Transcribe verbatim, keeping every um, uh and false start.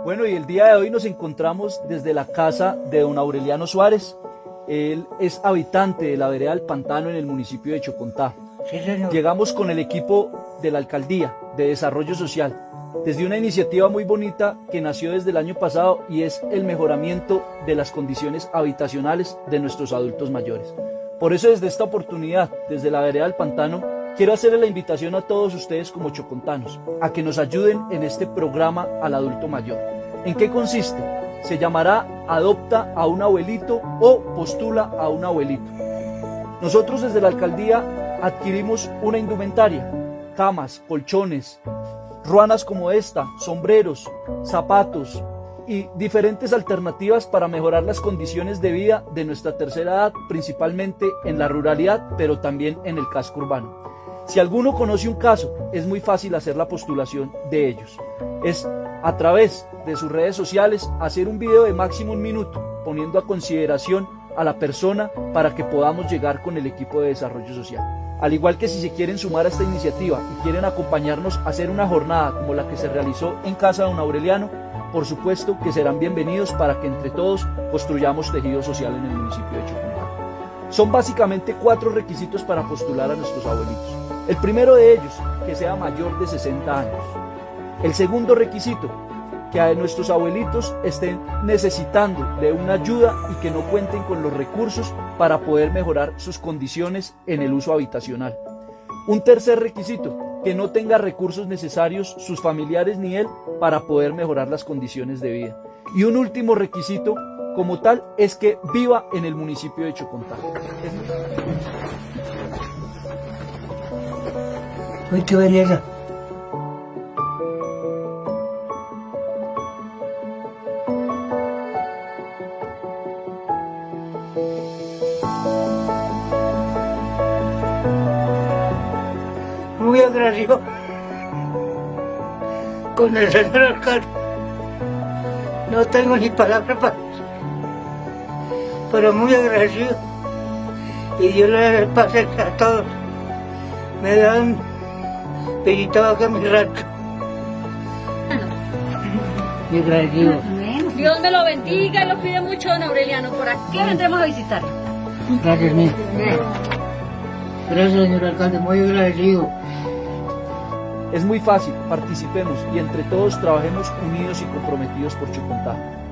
Bueno, y el día de hoy nos encontramos desde la casa de don Aureliano Suárez. Él es habitante de la vereda del Pantano en el municipio de Chocontá. Sí, señor. Llegamos con el equipo de la Alcaldía de Desarrollo Social, desde una iniciativa muy bonita que nació desde el año pasado y es el mejoramiento de las condiciones habitacionales de nuestros adultos mayores. Por eso desde esta oportunidad, desde la vereda del Pantano, quiero hacerle la invitación a todos ustedes como chocontanos a que nos ayuden en este programa al adulto mayor. ¿En qué consiste? Se llamará Adopta a un abuelito o Postula a un abuelito. Nosotros desde la alcaldía adquirimos una indumentaria, camas, colchones, ruanas como esta, sombreros, zapatos y diferentes alternativas para mejorar las condiciones de vida de nuestra tercera edad, principalmente en la ruralidad, pero también en el casco urbano. Si alguno conoce un caso, es muy fácil hacer la postulación de ellos. Es a través de sus redes sociales hacer un video de máximo un minuto, poniendo a consideración a la persona para que podamos llegar con el equipo de desarrollo social. Al igual que si se quieren sumar a esta iniciativa y quieren acompañarnos a hacer una jornada como la que se realizó en casa de don Aureliano, por supuesto que serán bienvenidos para que entre todos construyamos tejido social en el municipio de Chocontá. Son básicamente cuatro requisitos para postular a nuestros abuelitos. El primero de ellos, que sea mayor de sesenta años. El segundo requisito, que a nuestros abuelitos estén necesitando de una ayuda y que no cuenten con los recursos para poder mejorar sus condiciones en el uso habitacional. Un tercer requisito, que no tenga recursos necesarios sus familiares ni él para poder mejorar las condiciones de vida. Y un último requisito, como tal, es que viva en el municipio de Chocontá. Uy, qué belleza. Muy agradecido con el señor alcalde. No tengo ni palabras para eso, pero muy agradecido. Y Dios les pase a todos. Me dan perito acá en mi rancho. Muy agradecido. Dios me lo bendiga y lo pide mucho don Aureliano. Por aquí vendremos a visitarlo. Gracias, mío. Gracias, señor alcalde, muy agradecido. Es muy fácil, participemos y entre todos trabajemos unidos y comprometidos por Chocontá.